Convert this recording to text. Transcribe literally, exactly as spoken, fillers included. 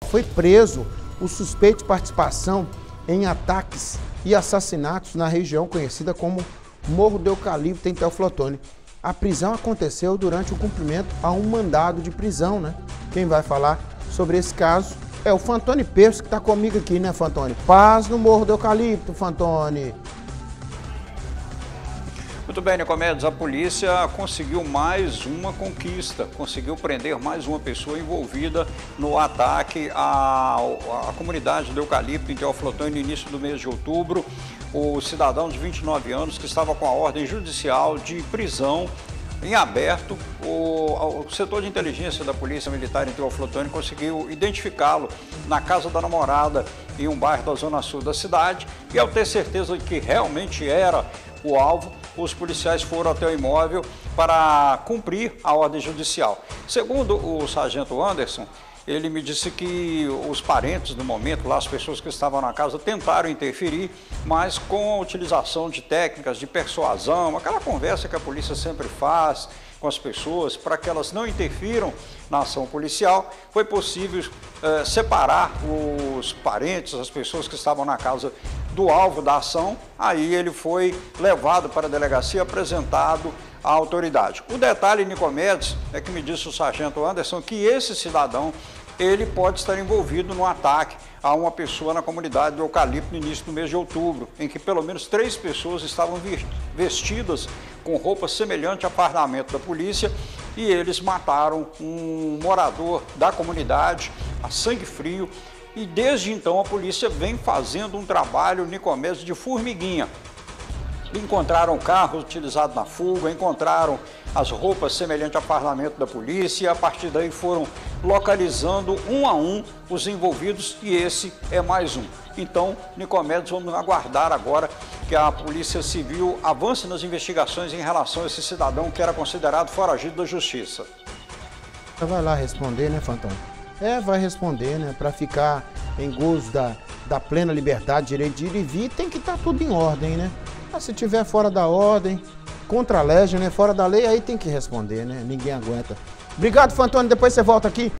Foi preso o suspeito de participação em ataques e assassinatos na região conhecida como Morro do Eucalipto, em Teoflotone. A prisão aconteceu durante o cumprimento a um mandado de prisão, né? Quem vai falar sobre esse caso é o Fantoni Perso, que está comigo aqui, né, Fantoni? Paz no Morro do Eucalipto, Fantoni. Muito bem, Nicomedes, a polícia conseguiu mais uma conquista, conseguiu prender mais uma pessoa envolvida no ataque à, à comunidade do Eucalipto em Teoflotone no início do mês de outubro. O cidadão de vinte e nove anos que estava com a ordem judicial de prisão em aberto, o, o setor de inteligência da Polícia Militar em Teoflotone conseguiu identificá-lo na casa da namorada em um bairro da zona sul da cidade, e ao ter certeza de que realmente era o alvo, os policiais foram até o imóvel para cumprir a ordem judicial. Segundo o sargento Anderson, ele me disse que os parentes, no momento, lá as pessoas que estavam na casa, tentaram interferir, mas com a utilização de técnicas de persuasão, aquela conversa que a polícia sempre faz com as pessoas, para que elas não interfiram na ação policial, foi possível eh, separar os parentes, as pessoas que estavam na casa do alvo da ação. Aí ele foi levado para a delegacia, apresentado à autoridade. O detalhe, Nicomedes, é que me disse o sargento Anderson que esse cidadão, ele pode estar envolvido no ataque a uma pessoa na comunidade do Eucalipto no início do mês de outubro, em que pelo menos três pessoas estavam vestidas com roupa semelhante a parlamento da polícia, e eles mataram um morador da comunidade a sangue frio. E desde então a polícia vem fazendo um trabalho, Nicomedes, de formiguinha. Encontraram carros utilizados na fuga, encontraram as roupas semelhantes a parlamento da polícia, e a partir daí foram localizando um a um os envolvidos, e esse é mais um. Então, Nicomedes, vamos aguardar agora que a Polícia Civil avance nas investigações em relação a esse cidadão que era considerado foragido da justiça. Vai lá responder, né, Fantoni? É, vai responder, né, para ficar em gozo da, da plena liberdade, direito de ir e vir, tem que estar tudo em ordem, né? Mas se tiver fora da ordem, contra a lei, né, fora da lei, aí tem que responder, né? Ninguém aguenta. Obrigado, Fantoni, depois você volta aqui.